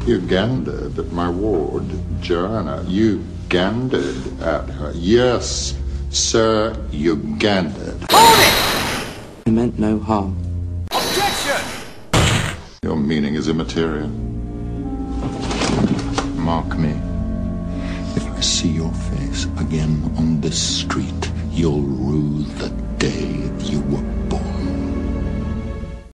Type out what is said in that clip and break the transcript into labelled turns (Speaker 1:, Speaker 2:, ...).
Speaker 1: You gandered at my ward, Joanna. You gandered at her. Yes, sir, you gandered.
Speaker 2: Hold it!
Speaker 3: I meant no harm.
Speaker 2: Objection!
Speaker 1: Your meaning is immaterial. Mark me. If I see your face again on this street, you'll rue the day you were